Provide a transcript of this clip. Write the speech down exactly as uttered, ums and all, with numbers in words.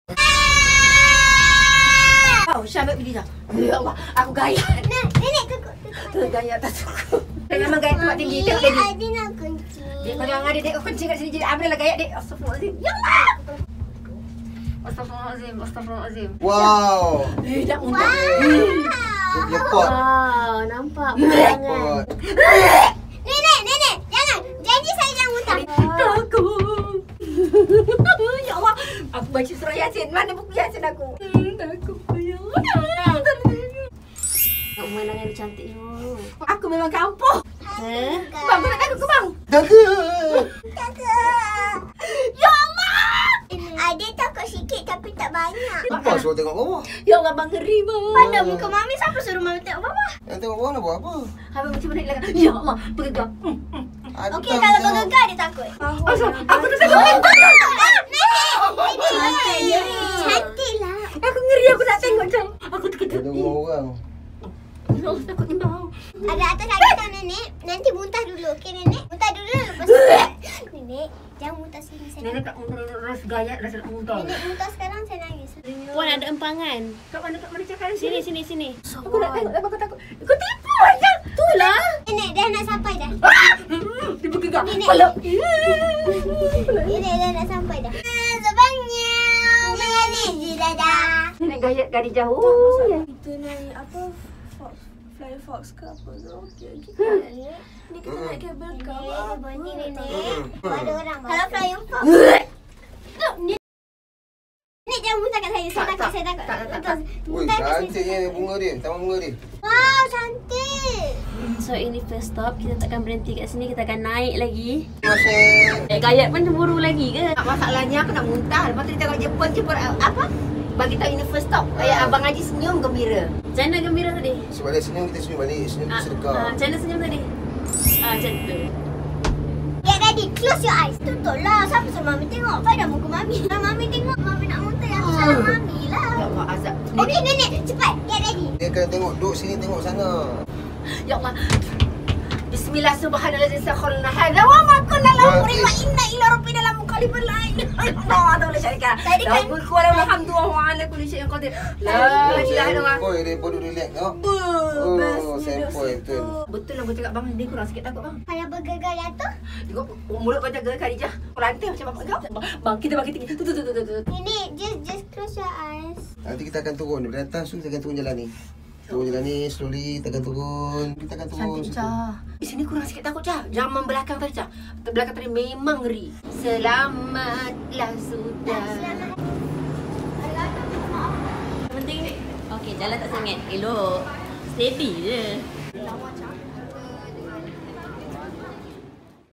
Oh, Syabab pergi dah. Ya Allah, aku gaya. Nah, nenek takut. Tu gaya tak suka. Memang gaya tempat tinggi. Tengok dia. Adi nak kencing. Dek, kalau ada dek kencing kat sini, jadi ambil lah gaya dek. Astagfirullahalazim. Ya Allah. Astagfirullahalazim, astagfirullahalazim. Wow. Eh, dah muntah. Dia pot. Wow, nampak pemandangan. Nenek, nenek, jangan. Janji saya jangan muntah. Takut. Ya Allah, aku baca surah Yasin. Mana buku Yasin aku? Hmm, takut. Ya Allah. Pemandangan dia cantik je. Aku memang kampung. Eh? Bang, kau nak takut ke bang? Jaga. Takut. Ya Allah. Adik takut sikit tapi tak banyak. Apa suruh tengok bawah? Ya Allah, bang ngeri bang. Pada muka mami, siapa suruh mami tengok bawah? Yang tengok bawah nak buat apa? Habis macam mana lagi? Ya Allah, bergegar. Hmm, hmm. Okey, kalau bergegar dia takut. Asal, aku tak takut. Cantik dia. Cantik lah. Aku ngeri, aku nak tengok macam. Aku takut. Dia tengok orang. Ya Allah, takutnya bang. Ada atas lagi tau nenek. Nanti muntah dulu. Okey nenek? Muntah dulu lepas tu. Nenek, jangan muntah sini. Saya Nenek tak rasa gaya, rasa nak muntah. Nenek muntah sekarang saya nangis. Puan ada empangan. Kat mana, kat mana cakap Sini, sini, sini. Aku nak tengok, aku takut. Kau tipu aja. Itulah. Nenek dah nak sampai dah. Dia bergegar. Nenek. Pelak. Nenek dah nak sampai dah. Sebangnya mengalir je dadah. Nenek gaya gadis jauh. Ya. Kita naik apa fox, fly fox ke apa tu? Okey okey. Ni kita naik kabel ke Nenek, apa? berhenti nenek. Ada orang. Kalau flying fox. Nenek jangan muntah kat saya. Saya Tak, takut, tak. saya takut. Tak, tak, tak, Betul. Ui, Muntah kat saya. cantiknya bunga dia. Taman bunga dia. Wow, cantik. So ini first stop. Kita takkan berhenti kat sini. Kita akan naik lagi. Masih. Eh, Gayat pun cemburu lagi ke? Masalahnya aku nak muntah. Lepas tu dia tengok Jepun, Jepun apa? Bagi tahu ini first stop. Ayah Abang Haji senyum gembira. Macam mana gembira tadi? Sebab dia senyum, kita senyum balik. Senyum Ah, sedekah. ah, macam mana senyum tadi? Ah, macam tu. Get ready. Close your eyes. Tutup lah. Siapa suruh mami tengok? Pada muka mami. Kalau mami tengok, mami nak muntah. Yang salah mami lah. Ya Allah, azab. Okey nenek, cepat. Get ready. Dia akan tengok duduk sini, tengok sana. Ya Allah. Bismillah subhanallah sakhalna hadza wa ma kunna lahu wa inna ila rabbina lamunqalibun la ilaha illallah wa la syarika Tadi kan- lahu mulku wa lahu alhamdu wa huwa ala kulli syai'in qadir. La ilaha illallah. Boy, dia pun duduk relax tau. Oh, sempoi betul. Betul lah, betul kat bang. Dia kurang sikit takut bang. Kalau bergegar jatuh. Tengok mulut kau jaga Khadijah. Kau rantai macam bapak kau. Bang, kita bagi tinggi. Tu tu tu tu tu. Nenek, just just close your eyes. Nanti kita akan turun. Dari atas tu kita akan turun jalan ni. Turun jalan ni, slowly kita akan turun. Kita akan turun. Cantik Cah. Di sini kurang sikit takut Cah. Zaman belakang tadi Cah. Belakang tadi memang ngeri. Selamatlah sudah. Penting ni. Okey, jalan tak sangat. Elok. Steady je. Lawan